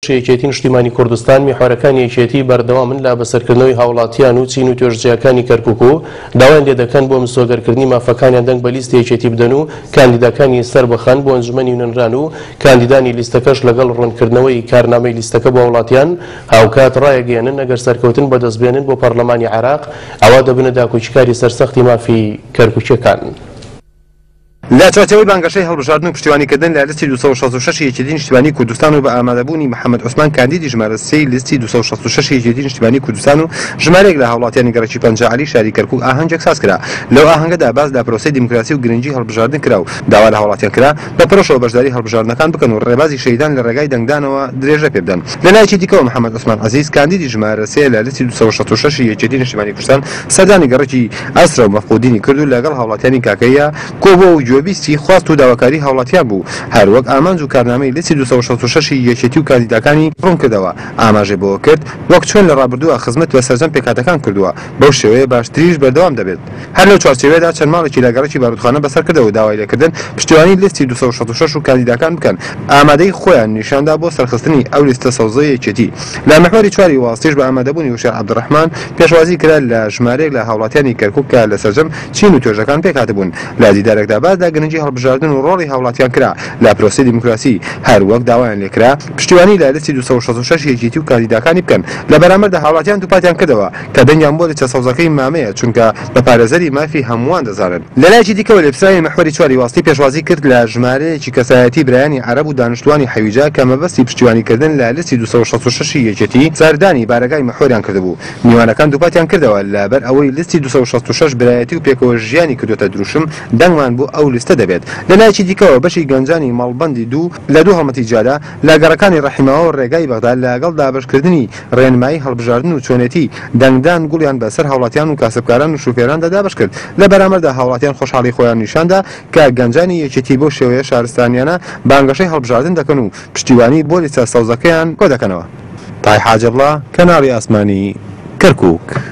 یەکێتی نیشتیمانی کوردستان میحوارەکانی یەکێتی بەردەوامن لە بەسەرکردنەوەی هاوڵاتیان و چین و توێژجێیەکانی کەرکووک و داوایان لێ دەکەن بۆ مسۆگەرکردنی مافەکانیان دەنگ بە لیستی یەکێتی بدەن و کاندیداکانی سەر بخەن بۆ ئەنجومەنی نوێنران و کاندیدانی لیستەکەش لەگەڵ ڕوونکردنەوەی کارنامەی لیستەکە بۆ وڵاتیان هاوکات ڕایەگەێنن ئەگەر سەرکەوتن بەدەستبێنن بۆ پەرلەمانی عێراق ئەوا دەبنە داکۆچیکاری سەرسەختی مافی کەرکووکیەکان. لا چارچەوەی بانگەشەی هەڵبژاردن و پشتیوانیکردن لە لیستی 266 یەکێتی نیشتیمانی کوردستان و بە ئامادەبوونی محەممەد عوسمان کاندیدی ژمارە 3 لیستی 266 یەکێتی نیشتیمانی کوردستان و ژمارەیەک لە هاوڵاتیانی گەڕەکی پەنجعەلی شاری کەرکووک ئاهەنگێک ساز کرا. لەو ئاهەنگەدا باس لە پرۆسەی دیموکراسی و گرنگی هەڵبژاردن کرا و داوا لە هاوڵاتیان کرا بە پرۆژەوە بەشداری هەڵبژاردنەکان بکەن و ڕێبازی شەیدان لە ڕێگای دەنگدانەوە درێژە پێ بدەن. لە لایەکی دیکەوە محەممەد عوسمان عەزیز کاندیدی ژمارە 3 لە لیستی 266 یەکێتی نیشتیمانی کوردستان سەردانی گەڕەکی ئەسرە و مەفقودینی کرد و لەگەڵ هاوڵاتیانی کاکەیە کۆبۆ و گوێبیستی خواست و داواکاری هاوڵاتیان بوو. هەروەک ئامانج و کارنامەی لیستی 266 یەکێتی و کاندیداکانی ڕوون کردەوە. ئاماژێ بۆ کرد وەک چۆن لە ڕابردووە خزمەت بە سەرجەم پێکهاتەکان کردووە. بەو شێوەیە باشتریش بەردەوام دەبێت. هەر لەو چوارچێوەیەدا چەند ماڵێکی لە گەڕەکی بارودخانە بەسەر کردەوە داوای لێکردن پشتیوانی لیستی 266 و کاندیداکان بکەن. ئامادەی خۆیان نیشاندا بۆ سەرخستنی ئەو لیستە سەوزەی یەکێتی. لە محوەری چواری واستیش بە ئامادەبوونی وشار عەبدوڕەحمان پێشوازی کرا لە ژمارەیەک لە هاوڵاتیانی کەرکووک کە لە سەرجەم چین و توێژەکان پێکهاتبوون. لە دیدارێکدا باسدا گرنگی هەڵبژاردن و ڕۆڵی هاوڵاتیان کرا لە پرۆسەی دیموکراسی. هەروەک داوایان لێکرا پشتیوانی لە لیستی 266 یەکێتی و کاندیداکانی بکەن. لە بەرامبەردا هاوڵاتیان دووپاتیان کردەوە کە دەنگیان بۆ لیستە سەوزەکەی مامەیە چونکە بە پارێزەری مافی هەمووان دەزانن. لە لایەکی دیکەوە لێپسراوی محوەری چواری واستی پێشوازی کرد لە ژمارەیەکی کەسایەتی برایانی عەرەب و دانیشتوانی حەویجا کە مەبەستی پشتیوانیکردن لە لیستی 266 یەکێتی سەردانی بارگای محوەریان کردبوو. میوانەکان دووپاتیان کردەوە لەبەر ئەوەی لیستی 266 برایەتی و پێکەوە ژیانی کردوتە دروشم دەنگمان بۆ ئەو لیستە دەبێت. لە لایەکی دیکەوە بەشی گەنجانی ماڵبەندی دوو لە دوو هەڵمەتی جادا لە گەڕەکانی ڕەحیمەوە و ڕێگای بەغدا لەگەڵ دابەشکردنی ڕێنمایی هەڵبژاردن و چۆنێتی دەنگدان گوڵیان بەسەر هاوڵاتیان و کاسبکاران و شوفێران دەدابش کرد. لە بەرامبەردا هاوڵاتیان خۆشحاڵی خۆیان نیشاندا کە گەنجانی یەکێتی بۆ شێوەیە شارستانیانە بانگەشەی هەڵبژاردن دەکەن و پشتیوانی بۆ لیستە سەوزەکەیان کۆ دەکەنەوە. تای حاجەبڵا کەناڵی ئاسمانی کەرکووک.